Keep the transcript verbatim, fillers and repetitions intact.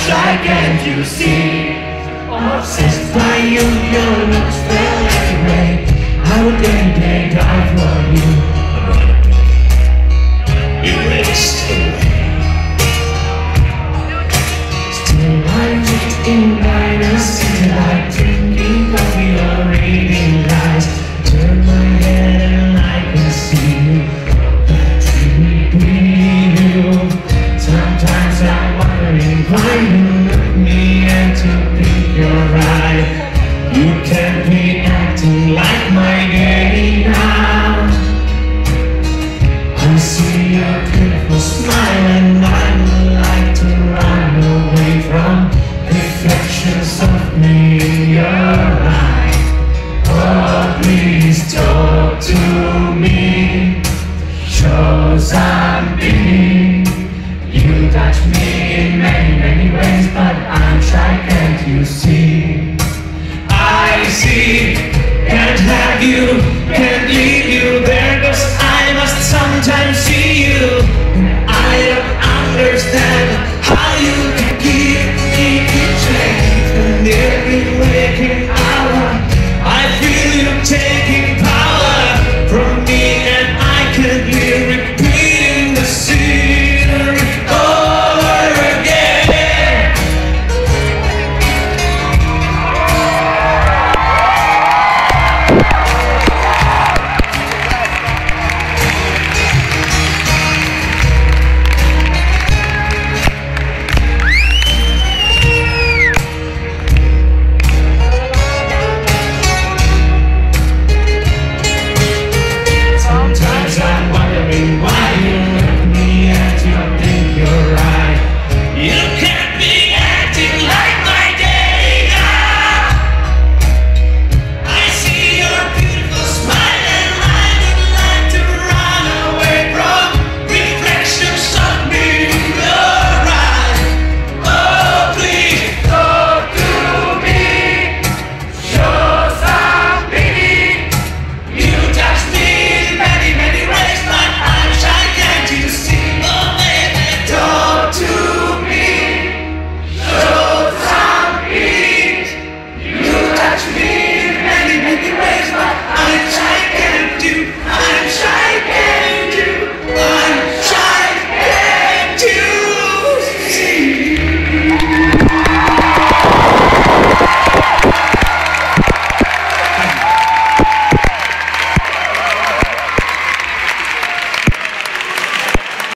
try, can't you see? Obsessed by you, your looks fell away. I would any day die for you. Erased away. Still I'm in dynasty, like drinking coffee or reading lies. Turn my head and I can see you, but you breathe you. Sometimes I'm wondering why you look me and to pick your eye. You can't be acting like my dear.